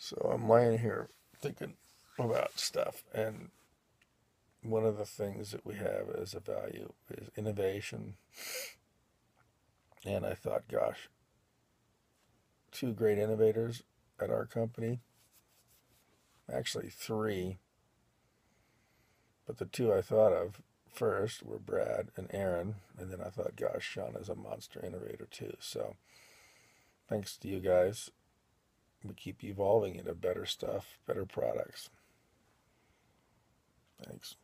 So I'm laying here thinking about stuff, and one of the things that we have as a value is innovation. And I thought, gosh, two great innovators at our company, actually three, but the two I thought of first were Brad and Aaron, and then I thought, gosh, Sean is a monster innovator too. So thanks to you guys, we keep evolving into better stuff, better products. Thanks.